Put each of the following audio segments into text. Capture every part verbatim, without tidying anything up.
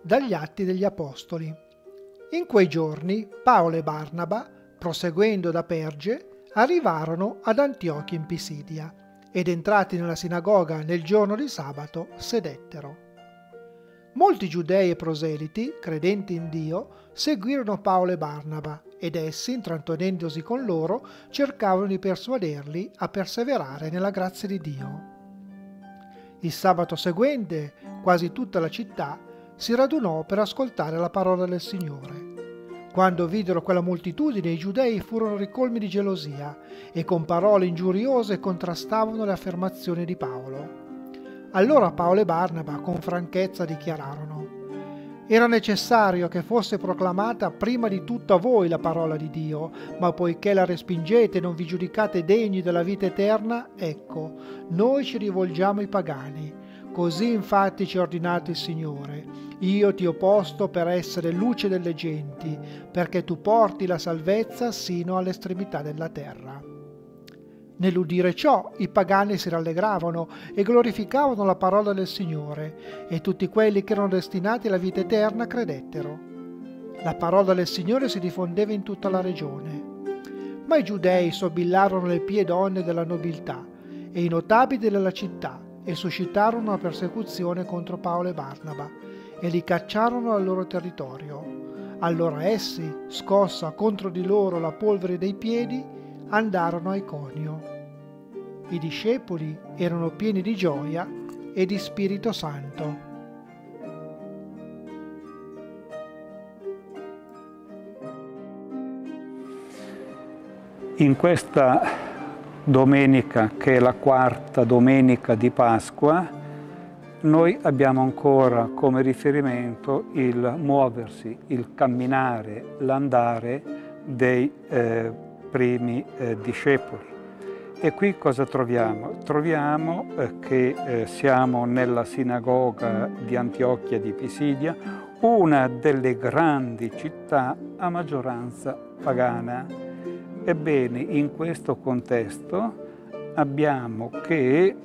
Dagli Atti degli Apostoli. In quei giorni Paolo e Barnaba, proseguendo da Perge, arrivarono ad Antiochia in Pisidia ed entrati nella sinagoga nel giorno di sabato sedettero. Molti giudei e proseliti, credenti in Dio, seguirono Paolo e Barnaba ed essi, intrattenendosi con loro, cercavano di persuaderli a perseverare nella grazia di Dio. Il sabato seguente, quasi tutta la città si radunò per ascoltare la parola del Signore. Quando videro quella moltitudine, i giudei furono ricolmi di gelosia e con parole ingiuriose contrastavano le affermazioni di Paolo. Allora Paolo e Barnaba con franchezza dichiararono: era necessario che fosse proclamata prima di tutto a voi la parola di Dio, ma poiché la respingete e non vi giudicate degni della vita eterna, ecco, noi ci rivolgiamo ai pagani. Così infatti ci ha ordinato il Signore: io ti ho posto per essere luce delle genti, perché tu porti la salvezza sino all'estremità della terra. Nell'udire ciò, i pagani si rallegravano e glorificavano la parola del Signore, e tutti quelli che erano destinati alla vita eterna credettero. La parola del Signore si diffondeva in tutta la regione. Ma i giudei sobillarono le pie donne della nobiltà e i notabili della città e suscitarono una persecuzione contro Paolo e Barnaba e li cacciarono dal loro territorio. Allora essi, scossa contro di loro la polvere dei piedi, andarono a Iconio. I discepoli erano pieni di gioia e di Spirito Santo. In questa domenica, che è la quarta domenica di Pasqua, noi abbiamo ancora come riferimento il muoversi, il camminare, l'andare dei eh, primi eh, discepoli. E qui cosa troviamo? Troviamo eh, che eh, siamo nella sinagoga di Antiochia di Pisidia, una delle grandi città a maggioranza pagana. Ebbene, in questo contesto abbiamo che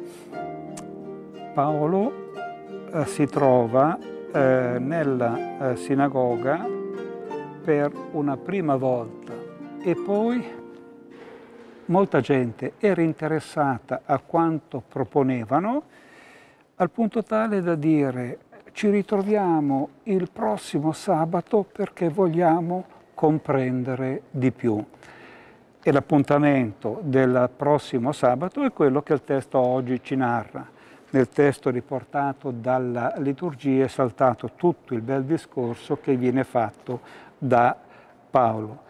Paolo eh, si trova eh, nella eh, sinagoga per una prima volta e poi molta gente era interessata a quanto proponevano, al punto tale da dire: ci ritroviamo il prossimo sabato perché vogliamo comprendere di più. E l'appuntamento del prossimo sabato è quello che il testo oggi ci narra. Nel testo riportato dalla liturgia è saltato tutto il bel discorso che viene fatto da Paolo.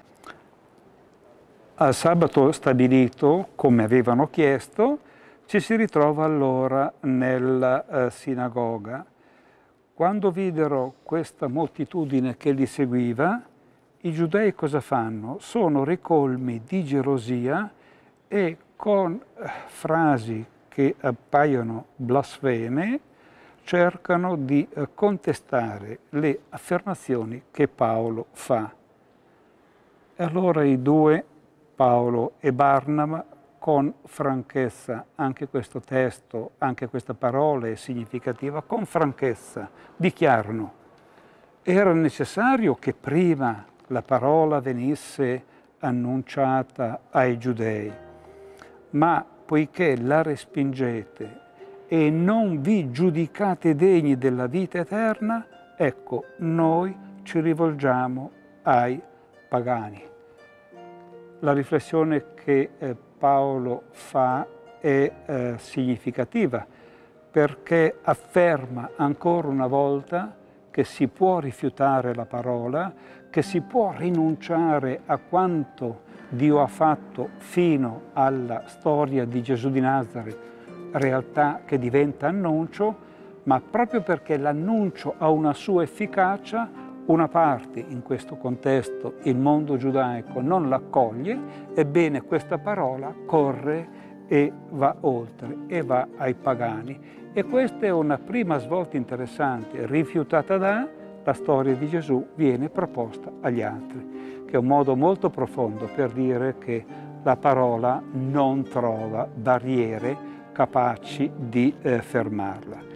Al sabato stabilito, come avevano chiesto, ci si ritrova allora nella eh, sinagoga. Quando videro questa moltitudine che li seguiva, i giudei cosa fanno? Sono ricolmi di gelosia e con eh, frasi che appaiono blasfeme cercano di eh, contestare le affermazioni che Paolo fa. E allora i due, Paolo e Barnaba, con franchezza, anche questo testo, anche questa parola è significativa, con franchezza dichiarano: era necessario che prima la parola venisse annunciata ai giudei, ma poiché la respingete e non vi giudicate degni della vita eterna, ecco, noi ci rivolgiamo ai pagani. La riflessione che eh, Paolo fa è eh, significativa, perché afferma ancora una volta che si può rifiutare la parola, che si può rinunciare a quanto Dio ha fatto fino alla storia di Gesù di Nazaret, realtà che diventa annuncio, ma proprio perché l'annuncio ha una sua efficacia, una parte, in questo contesto il mondo giudaico, non l'accoglie, ebbene questa parola corre e va oltre e va ai pagani. E questa è una prima svolta interessante, rifiutata da, la storia di Gesù viene proposta agli altri, che è un modo molto profondo per dire che la parola non trova barriere capaci di eh, fermarla.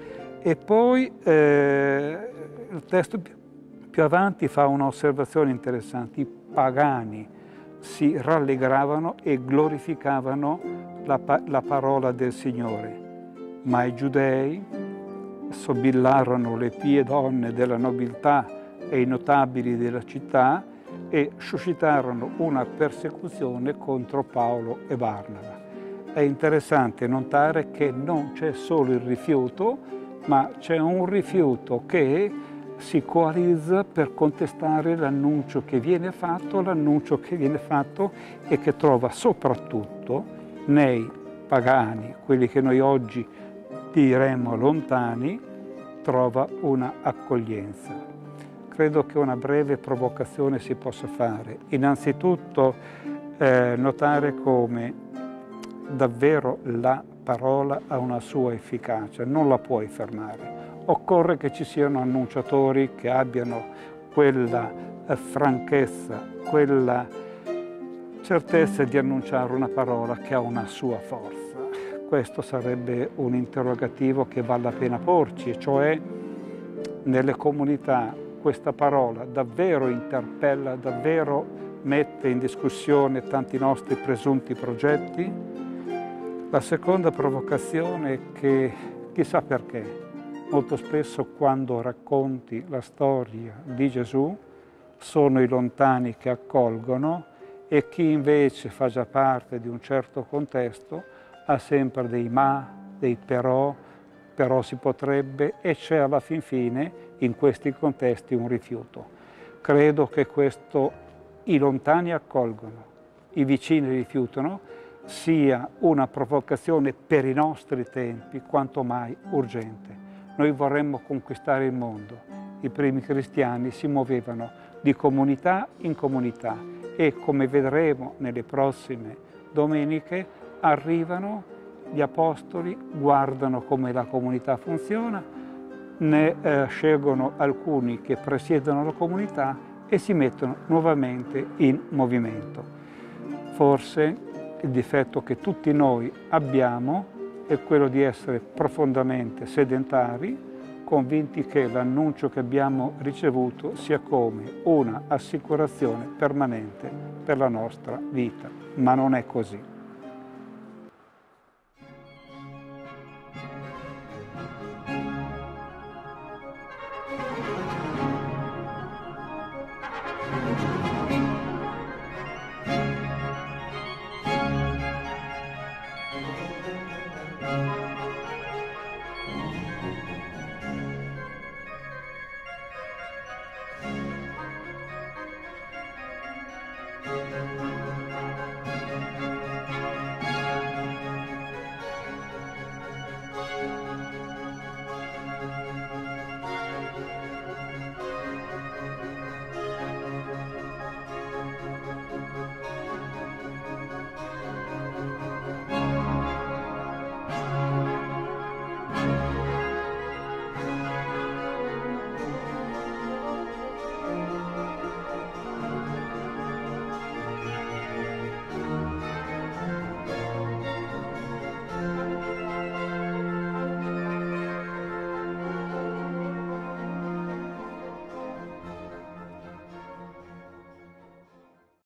E poi eh, il testo più avanti fa un'osservazione interessante. I pagani si rallegravano e glorificavano la, la parola del Signore, ma i giudei sobillarono le pie donne della nobiltà e i notabili della città e suscitarono una persecuzione contro Paolo e Barnaba. È interessante notare che non c'è solo il rifiuto, ma c'è un rifiuto che si coalizza per contestare l'annuncio che viene fatto, l'annuncio che viene fatto e che trova soprattutto nei pagani, quelli che noi oggi diremmo lontani, trova una accoglienza. Credo che una breve provocazione si possa fare. Innanzitutto eh, notare come davvero la parola ha una sua efficacia, non la puoi fermare. Occorre che ci siano annunciatori che abbiano quella eh, franchezza, quella certezza di annunciare una parola che ha una sua forza. Questo sarebbe un interrogativo che vale la pena porci, cioè nelle comunità questa parola davvero interpella, davvero mette in discussione tanti nostri presunti progetti? La seconda provocazione è che, chissà perché, molto spesso quando racconti la storia di Gesù sono i lontani che accolgono e chi invece fa già parte di un certo contesto ha sempre dei ma, dei però, però si potrebbe, e c'è alla fin fine in questi contesti un rifiuto. Credo che questo i lontani accolgono, i vicini rifiutano, sia una provocazione per i nostri tempi quanto mai urgente. Noi vorremmo conquistare il mondo. I primi cristiani si muovevano di comunità in comunità e, come vedremo nelle prossime domeniche, arrivano gli apostoli, guardano come la comunità funziona, ne eh, scelgono alcuni che presiedono la comunità e si mettono nuovamente in movimento. Forse il difetto che tutti noi abbiamo è quello di essere profondamente sedentari, convinti che l'annuncio che abbiamo ricevuto sia come una assicurazione permanente per la nostra vita, ma non è così.